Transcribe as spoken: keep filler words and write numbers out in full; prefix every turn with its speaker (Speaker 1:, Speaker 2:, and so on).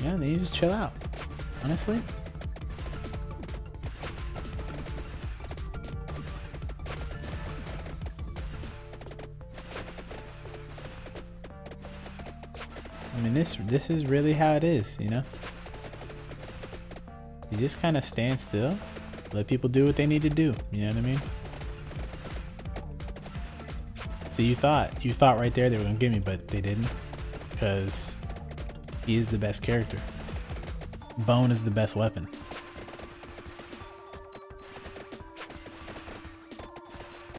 Speaker 1: Yeah, then you just chill out. Honestly. I mean, this this is really how it is, you know? You just kind of stand still, let people do what they need to do, you know what I mean? So you thought, you thought right there they were gonna get me, but they didn't, because he is the best character. Bone is the best weapon.